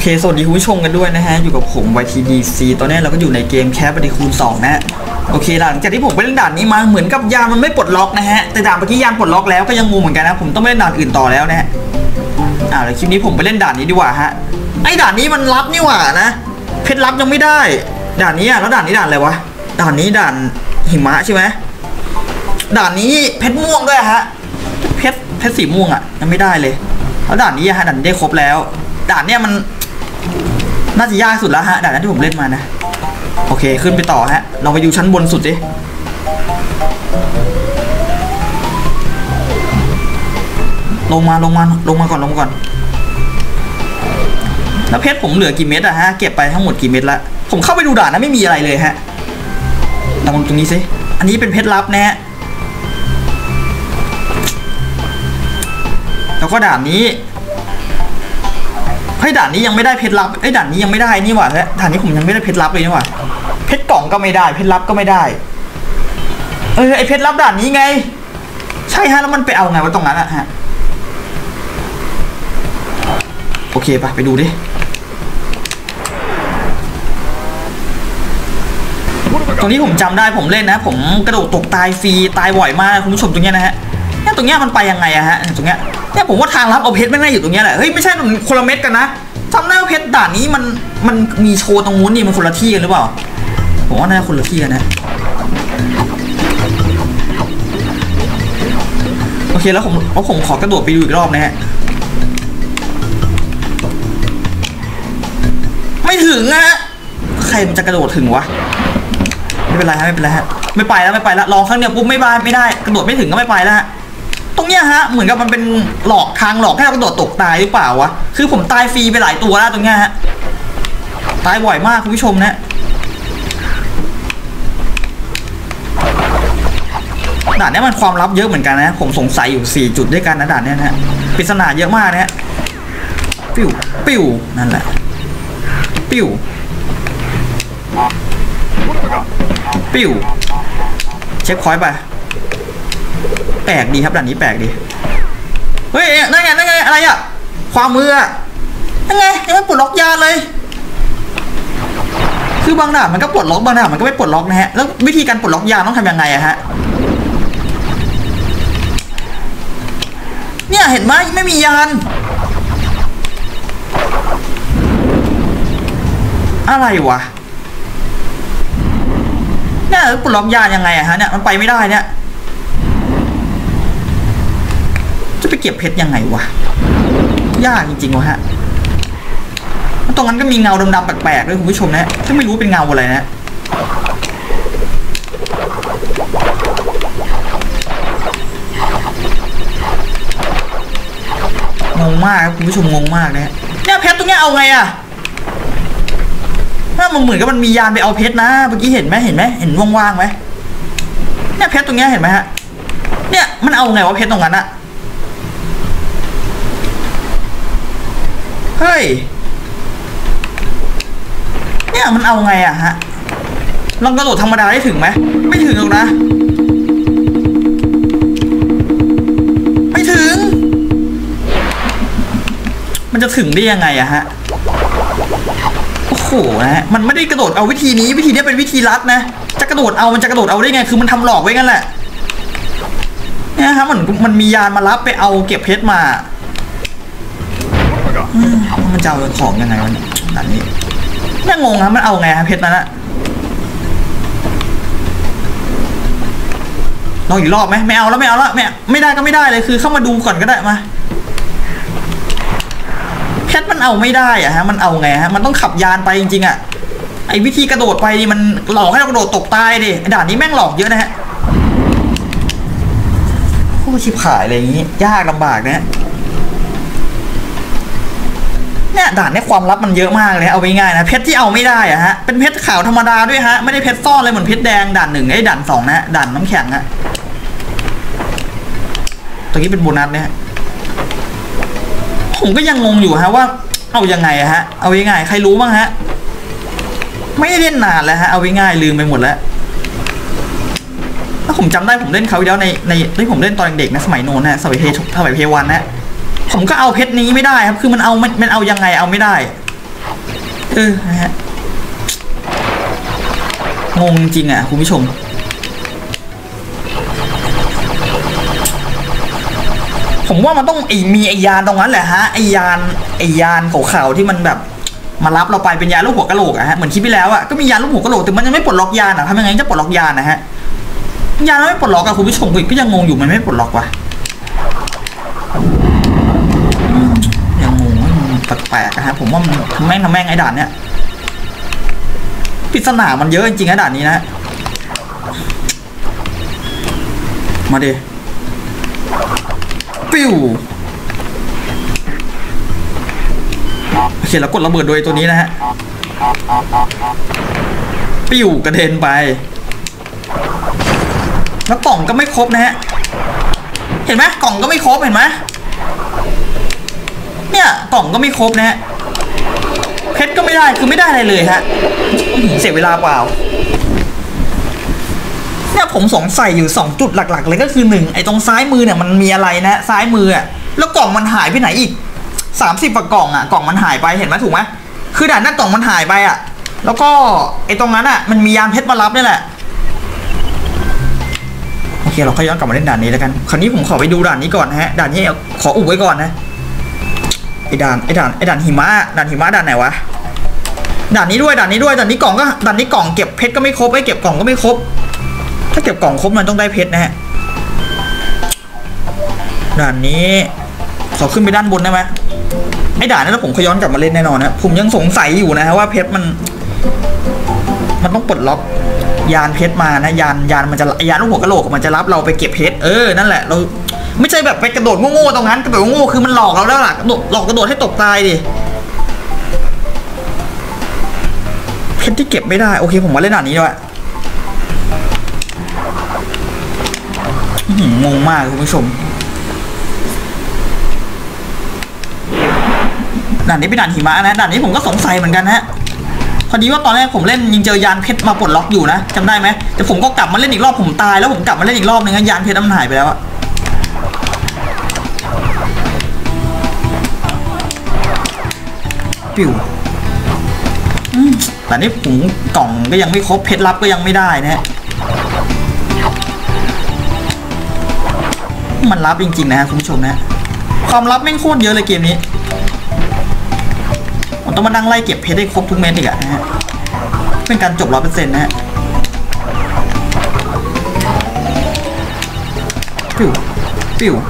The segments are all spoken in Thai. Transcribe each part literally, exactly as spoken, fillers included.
เคสวัสดีคุณผู้ชมกันด้วยนะฮะอยู่กับผม วาย ที ดี ซี ตอนนี้เราก็อยู่ในเกมแคปปฏิคูณสองนะโอเคหลังจากที่ผมไปเล่นด่านนี้มาเหมือนกับยานมันไม่ปลดล็อกนะฮะแต่ด่านเมื่อกี้ยานปลดล็อกแล้วก็ยังงงเหมือนกันนะผมต้องไปเล่นด่านอื่นต่อแล้วนะฮะอ่าแล้วคลิปนี้ผมไปเล่นด่านนี้ดีกว่าฮะไอ้ด่านนี้มันลับนี่หว่านะเพชรลับยังไม่ได้ด่านนี้อ่ะแล้วด่านนี้ด่านอะไรวะด่านนี้ด่านหิมะใช่ไหมด่านนี้เพชรม่วงด้วยฮะเพชรเพชรสีม่วงอ่ะยังไม่ได้เลยแล้วด่านนี้ฮะด่านนี้ได้ครบแล้วด่านเนี้ยมันน่าจะยากสุดแล้วฮะด่านนั้นที่ผมเล่นมานะโอเคขึ้นไปต่อฮะเราไปดูชั้นบนสุดดิลงมาลงมาลงมาก่อนลงมาก่อนแล้วเพชรผมเหลือกี่เม็ดอะฮะเก็บไปทั้งหมดกี่เม็ดละผมเข้าไปดูด่านนะไม่มีอะไรเลยฮะลองตรงนี้สิอันนี้เป็นเพชรลับนะฮะแล้วก็ด่านนี้เฮ้ยด่านนี้ยังไม่ได้เพชรลับเฮ้ยด่านนี้ยังไม่ได้นี่หว่าแล้วด่านนี้ผมยังไม่ได้เพชรลับเลยนี่หว่าเพชรกล่องก็ไม่ได้เพชรลับก็ไม่ได้เออไอเพชรลับด่านนี้ไงใช่ฮะแล้วมันไปเอาไงวะตรงนั้นอะฮะโอเคปะไปดูดิตรงนี้ผมจำได้ผมเล่นนะผมกระโดดตกตายฟรีตายบ่อยมากคุณผู้ชมตรงเนี้ยนะฮะเนี่ยตรงเนี้ยมันไปยังไงอะฮะตรงเนี้ยเนี่ยผมว่าทางลับเอาเพชรไม่ได้อยู่ตรงเนี้ยแหละเฮ้ยไม่ใช่มันคนละเม็ดกันนะจำได้ว่าเพชรด่านนี้มันมันมีโชว์ตรงนู้นนี่มันคนละที่กันหรือเปล่าผมว่าน่าจะคนละที่กันนะโอเคแล้วผมเอาผมขอกระโดดไปดูอีกรอบนะฮะไม่ถึงอะใครมันจะกระโดดถึงวะไม่เป็นไรฮะไม่เป็นไรฮะไม่ไปแล้วไม่ไปแล้วลองครั้งเดียวปุ๊บไม่ไปไม่ได้กระโดดไม่ถึงก็ไม่ไปแล้วฮะตรงเนี้ยฮะเหมือนกับมันเป็นหลอกทางหลอกให้เรากระโดดตกตายหรือเปล่าวะคือผมตายฟรีไปหลายตัวแล้วตรงเนี้ยฮะตายบ่อยมากคุณผู้ชมนะด่านนี้มันความลับเยอะเหมือนกันนะผมสงสัยอยู่สี่จุดด้วยกันนะด่านนี้นะฮะปริศนาเยอะมากนะฮะปิ้วปิ้วนั่นแหละปิ้วปิ้วเช็คพอยต์ไปแปลกดีครับด่านนี้แปลกดีเฮ้ยนั่นไงนั่นไงอะไรอะความมืออะนั่นไงยังไม่ปลดล็อกยานเลยคือบางด่านมันก็ปลดล็อกบางด่านมันก็ไม่ปลดล็อกนะฮะแล้ววิธีการปลดล็อกยานต้องทำยังไงอะฮะเนี่ยเห็นไหมไม่มียานอะไรวะเนี่ยปลดล็อกยานยังไงอะฮะเนี่ยมันไปไม่ได้เนี่ยจะไปเก็บเพชรยังไงวะยากจริงๆวะฮะตรงนั้นก็มีเงาดำๆแปลกๆด้วยคุณผู้ชมนะถ้าไม่รู้เป็นเงาอะไรนะงงมากครับคุณผู้ชมงงมากนะเนี่ยเพชรตรงเนี้ยเอาไงอะถ้ามันเหมือนกับมันมียานไปเอาเพชรนะเมื่อกี้เห็นไหมเห็นไหมเห็นว่างๆไหมเนี่ยเพชรตรงเนี้ยเห็นไหมฮะเนี่ยมันเอาไงวะเพชรตรงนั้นอะเฮ้ยเนี่ยมันเอาไงอะฮะลองกระโดดธรรมดาได้ถึงไหมไม่ถึงหรอกนะไม่ถึงมันจะถึงได้ยังไงอะฮะโอ้โหนะมันไม่ได้กระโดดเอาวิธีนี้วิธีนี้เป็นวิธีลัดนะจะกระโดดเอามันจะกระโดดเอาได้ไงคือมันทำหลอกไว้กันแหละเนี่ยฮะมันมันมียานมารับไปเอาเก็บเพชรมามันจะเอาของยังไงวะเนี่ยด่านนี้เนี่ยงงครับมันเอาไงครับเพชรนั้นอะลองอีกรอบไหมไม่เอาแล้วไม่เอาแล้วไม่ไม่ได้ก็ไม่ได้เลยคือเข้ามาดูก่อนก็ได้มาเพชรมันเอาไม่ได้อะฮะมันเอาไงฮะมันต้องขับยานไปจริงๆอะไอวิธีกระโดดไปนี่มันหลอกให้เรากระโดดตกตายดิด่านนี้แม่งหลอกเยอะนะฮะโคตรชิบหายอะไรอย่างงี้ยากลำบากนะเนี่ยด่านนี้ความลับมันเยอะมากเลยเอาไว้ง่ายนะเพชรที่เอาไม่ได้อะฮะเป็นเพชรขาวธรรมดาด้วยฮะไม่ได้เพชรซ่อนเลยเหมือนเพชรแดงด่านหนึ่งไอ้ด่านสองนะด่านน้ำแข็งอะตรงนี้เป็นโบนัสเนี่ยผมก็ยังงงอยู่ฮะว่าเอายังไงฮะเอาไว้ง่ายใครรู้บ้างฮะไม่ได้เล่นนานแล้วฮะเอาไว้ง่ายลืมไปหมดแล้วถ้าผมจำได้ผมเล่นเขาแล้วในในที่ผมเล่นตอนเด็กนะสมัยโน้นนะสมัยเพสมัยเพวันนะผมก็เอาเพชรนี้ไม่ได้ครับคือมันเอามันมันเอายังไงเอาไม่ได้เออนะฮะงงจริงอ่ะคุณผู้ชมผมว่ามันต้องไอมีไอยานตรงนั้นแหละฮะไอยานไอยานขาวๆที่มันแบบมารับเราไปเป็นยานลูกหัวกะโหลกอะฮะเหมือนคลิปที่แล้วอะก็มียานลูกหัวกะโหลกแต่มันยังไม่ปลดล็อกยานอะทำยังไงจะปลดล็อกยานนะฮะยานไม่ปลดล็อกอะคุณผู้ชมก็ยังงงอยู่มันไม่ปลดล็อกว่ะยังงงแปลกๆนะฮะผมว่ามันทำแม่งทำแม่งไอ้ด่านเนี้ยปริศนามันเยอะจริงๆไอ้ด่านนี้นะมาดิปิ้วโอเคแล้วกดระเบิดโดยตัวนี้นะฮะปิ้วกระเด็นไปแล้วกล่องก็ไม่ครบนะฮะเห็นไหมกล่องก็ไม่ครบเห็นไหมเนี่ยกล่องก็ไม่ครบนะฮะเพชรก็ไม่ได้คือไม่ได้อะไรเลยฮะเสียเวลาเปล่าเนี่ยผมสงสัยอยู่สองจุดหลักๆเลยก็คือหนึ่งไอ้ตรงซ้ายมือเนี่ยมันมีอะไรนะซ้ายมืออ่ะแล้วกล่องมันหายไปไหนอีกสามสิบกว่ากล่องอ่ะกล่องมันหายไปเห็นไหมถูกไหมคือด่านหน้ากล่องมันหายไปอ่ะแล้วก็ไอ้ตรงนั้นอ่ะมันมียานเพชรมารับนี่แหละโอเคเราค่อยย้อนกลับมาเล่นด่านนี้แล้วกันคราวนี้ผมขอไปดูด่านนี้ก่อนนะฮะด่านนี้ขออุบไว้ก่อนนะไอ้ด่านไอ้ด่านไอ้ด่านหิมะด่านหิมะด่านไหนวะด่านนี้ด้วยด่านนี้ด้วยด่านนี้กล่องก็ด่านนี้กล่องเก็บเพชรก็ไม่ครบไอ้เก็บกล่องก็ไม่ครบถ้าเก็บกล่องครบมันต้องได้เพชรนะฮะด่านนี้ขอขึ้นไปด้านบนได้ไหมไอ้ด่านนั้นผมขย้อนกลับมาเล่นแน่นอนนะผมยังสงสัยอยู่นะว่าเพชรมันมันต้องปลดล็อกยานเพชรมานะยานยานมันจะยานลูกหัวกะโหลกมันจะรับเราไปเก็บเพชรเออนั่นแหละเราไม่ใช่แบบไปกระโดดโง่ๆตรงนั้นกระโดดโง่คือมันหลอกเราแล้วล่ะหลอกกระโดดให้ตกตายดิเพชรที่เก็บไม่ได้โอเคผมมาเล่นด่านนี้ด้วยงงมากคุณผู้ชมด่านนี้เป็นด่านหิมะนะด่านนี้ผมก็สงสัยเหมือนกันฮะพอดีว่าตอนแรกผมเล่นยิงเจอยานเพชรมาปลดล็อกอยู่นะจำได้ไหมแต่ผมก็กลับมาเล่นอีกรอบผมตายแล้วผมกลับมาเล่นอีกรอบนึงยานเพชรมันหายไปแล้วอะปิวแต่นี่ผมกล่องก็ยังไม่ครบเพชรลับก็ยังไม่ได้นะฮะมันลับจริงๆนะฮะคุณผู้ชมนะความลับแม่งโคตรเยอะเลยเกมนี้ผมต้องมานั่งไล่เก็บเพชรได้ครบทุกเม็ดอีกอะนะฮะเป็นการจบร้อยเปอร์เซ็นต์นะฮะปิวปิว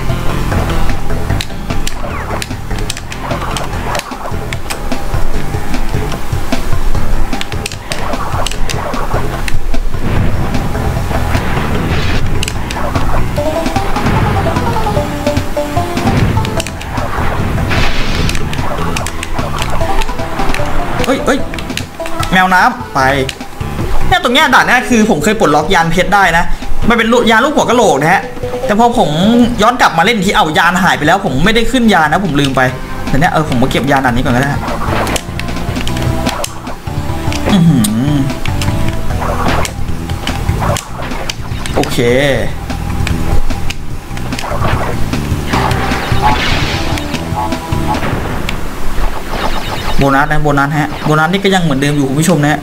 เอ้ยเอ้ยแมวน้ำไปเนี่ยตรงเนี้ยด่านเนี้ยคือผมเคยปลดล็อกยานเพชรได้นะมันเป็นยานลูกหัวกะโหลกนะฮะแต่พอผมย้อนกลับมาเล่นที่เอายานหายไปแล้วผมไม่ได้ขึ้นยานนะผมลืมไปแต่เนี้ยเออผมมาเก็บยานด่านนี้ก่อนก็ได้อือหือโอเคโบนัสนะโบนัสฮะโบนัสนี่ก็ยังเหมือนเดิมอยู่คุณผู้ชมนะฮะ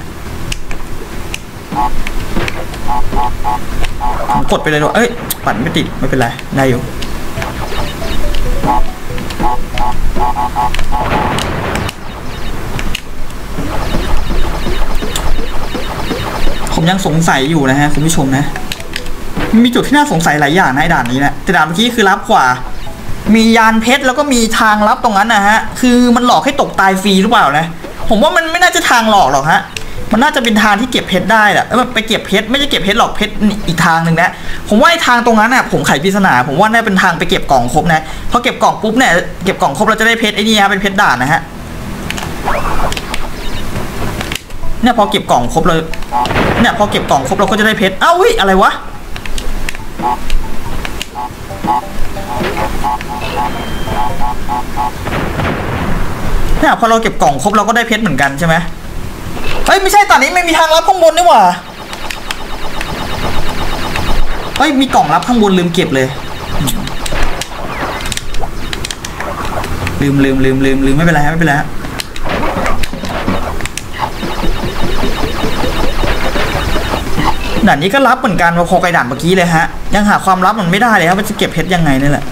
กดไปเลยด้วยเอ้ยปัดไม่ติดไม่เป็นไรได้อยู่ผมยังสงสัยอยู่นะฮะคุณผู้ชมนะมีจุดที่น่าสงสัยหลายอย่างในด่านนี้นะแต่ด่านเมื่อกี้คือลับกว่ามียานเพชรแล้วก็มีทางลับตรงนั้นนะฮะคือมันหลอกให้ตกตายฟรีหรือเปล่านะผมว่ามันไม่น่าจะทางหลอกหรอกฮะมันน่าจะเป็นทางที่เก็บเพชรได้แหละไปเก็บเพชรไม่ใช่เก็บเพชรหรอกเพชรอีกทางหนึ่งนะผมว่าไอ้ทางตรงนั้นน่ะผมไขปริศนาผมว่าน่าเป็นทางไปเก็บกล่องครบนะพอเก็บกล่องปุ๊บเนี่ยเก็บกล่องครบเราจะได้เพชรไอ้นี่ฮะเป็นเพชรด่านนะฮะเนี่ยพอเก็บกล่องครบเลยเนี่ยพอเก็บกล่องครบเราก็จะได้เพชรอ้าวเฮ้ยอะไรวะเนี่ยพอเราเก็บกล่องครบเราก็ได้เพชรเหมือนกันใช่ไหมเฮ้ยไม่ใช่ตอนนี้ไม่มีทางลับข้างบนนี่หว่าเฮ้ยมีกล่องลับข้างบนลืมเก็บเลยลืมลืมลืมลืมลืมไม่เป็นไรไม่เป็นไรด่านนี้ก็ลับเหมือนกันพอๆกับด่านเมื่อกี้เลยฮะยังหาความลับมันไม่ได้เลยครับว่าจะเก็บเพชรยังไงนี่แหละ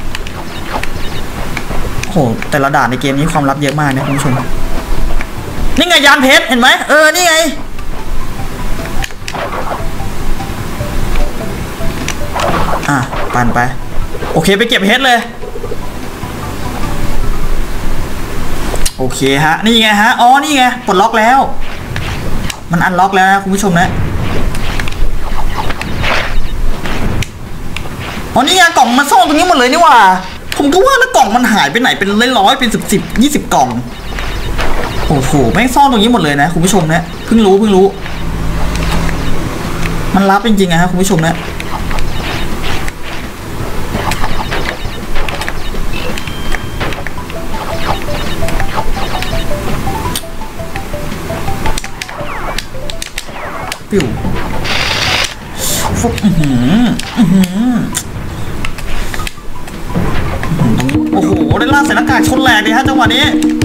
โอ้โหแต่ละด่านในเกมนี้ความลับเยอะมากนะคุณผู้ชมนี่ไงยานเพชรเห็นไหมเออนี่ไงอ่ะปั่นไปโอเคไปเก็บเพชรเลยโอเคฮะนี่ไงฮะอ๋อนี่ไงปลดล็อกแล้วมันอันล็อกแล้วนะคุณผู้ชมนะอ๋อนี่ไงกล่องมันซ่อนตรงนี้หมดเลยนี่ว่าผมก็ว่าแล้วกล่องมันหายไปไหนเป็นร้อยๆเป็นสิบสิบยี่สิบกล่องโอ้โหแม่งซ่อนตรงนี้หมดเลยนะคุณผู้ชมนะเพิ่งรู้เพิ่งรู้มันลับจริงๆนะคุณผู้ชมนะปิ้วฟุบอื้อหืออื้อหือโอ้โหได้ล่าใส่หน้ากากชนแหลกเลยฮะจังหวะนี้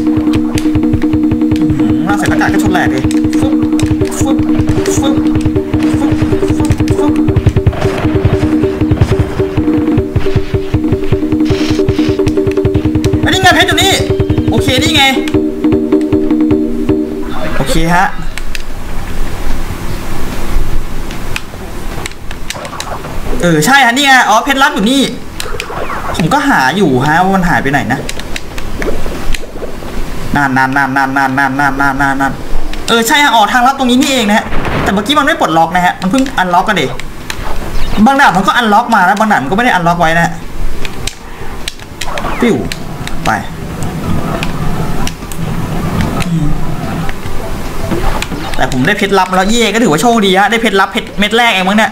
ล่าใส่หน้ากากก็ชนแหลกเลยฟุบฟุบฟุบฟุบฟุบฟุบอันนี้ไงเพชรอยู่นี่โอเคนี่ไงโอเคฮะเออใช่ฮะนี่ไงอ๋อเพชรลับอยู่นี่ผมก็หาอยู่ฮะว่ามันหายไปไหนนะนานนานนานนานนานนานนานนานนานนานเออใช่ฮะอ๋อทางลับตรงนี้นี่เองนะฮะแต่เมื่อกี้มันไม่ปลดล็อกนะฮะมันเพิ่งอันล็อกกันเด็บางด่านมันก็อันล็อกมาแล้วบางด่านมันก็ไม่ได้อันล็อกไว้นะปิ้วไปแต่ผมได้เพชรลับแล้วเย่ก็ถือว่าโชคดีฮะได้เพชรลับเพชรเม็ดแรกเองมั้งเนี่ย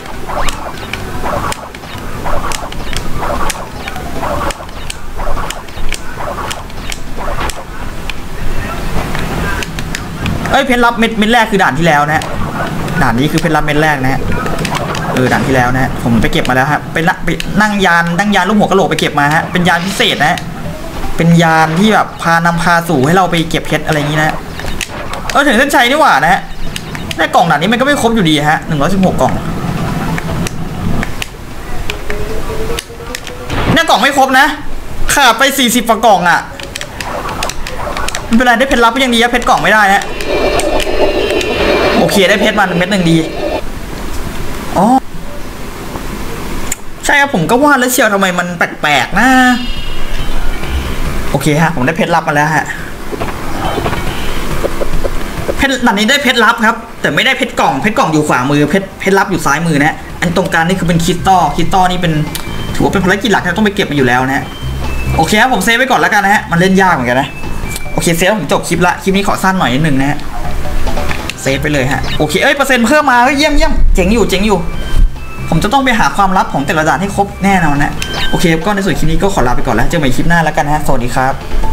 เอ้ยเพชรลับเม็ดเม็ดแรกคือด่านที่แล้วนะด่านนี้คือเพชรลับเม็ดแรกนะเออด่านที่แล้วนะผมไปเก็บมาแล้วครับไปนั่งยานนั่งยานลูกหัวกะโหลกไปเก็บมาฮะเป็นยานพิเศษนะเป็นยานที่แบบพานำพาสู่ให้เราไปเก็บเพชรอะไรอย่างนี้นะเออถึงเส้นชัยนี่หว่านะฮะในกล่องด่านนี้มันก็ไม่ครบอยู่ดีฮะหนึ่งร้อยสิบหกกล่องเนี่ยกล่องไม่ครบนะขาดไปสี่สิบกล่องอ่ะไม่เป็นไรได้เพชรลับก็ยังดีอะเพชรกล่องไม่ได้นะโอเคได้เพชรมาเม็ดหนึ่งดีอ๋อใช่ครับผมก็ว่าแล้วเชียวทำไมมันแปลกๆนะโอเคฮะผมได้เพชรลับมาแล้วฮะเพชรด่านนี้ได้เพชรลับครับแต่ไม่ได้เพชรกล่องเพชรกล่องอยู่ขวามือเพชรเพชรลับอยู่ซ้ายมือนะอันตรงกลางนี่คือเป็นคริสตัลคริสตัลนี่เป็นถือว่าเป็นภารกิจหลักที่ต้องไปเก็บมาอยู่แล้วนะโอเคครับผมเซฟไว้ก่อนแล้วกันนะฮะมันเล่นยากเหมือนกันนะโอเคเซฟผมจบคลิปละคลิปนี้ขอสั้นหน่อยนิดนึงนะฮะเซฟไปเลยฮะโอเคเอ้ยเปอร์เซ็นต์เพิ่มมาเยี่ยมเยี่ยมเจ๋งอยู่เจ๋งอยู่ผมจะต้องไปหาความลับของแต่ละด่านให้ครบแน่นอนนะโอเคก็ในส่วนคลิปนี้ก็ขอลาไปก่อนแล้วเจอกันใหม่คลิปหน้าแล้วกันฮะสวัสดีครับ